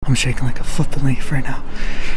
I'm shaking like a flippin' leaf right now.